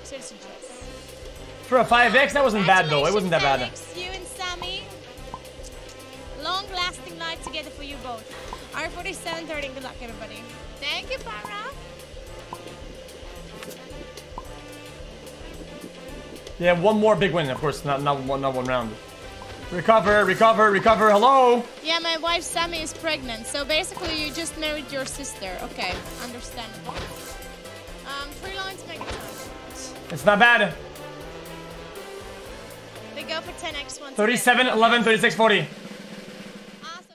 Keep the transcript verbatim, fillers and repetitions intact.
Citizen choice. For a five X, that wasn't bad though. It wasn't that bad. Alex, you and Sammy. Long-lasting life together for you both. R forty-seven thirty. Good luck, everybody. Thank you, Para. Yeah, one more big win, of course. Not not one, not one round. Recover, recover, recover. Hello. Yeah, my wife Sammy is pregnant, so basically you just married your sister. Okay, understandable. Um, three lines make it. It's not bad. They go for ten X one. thirty-seven, eleven, thirty-six, forty.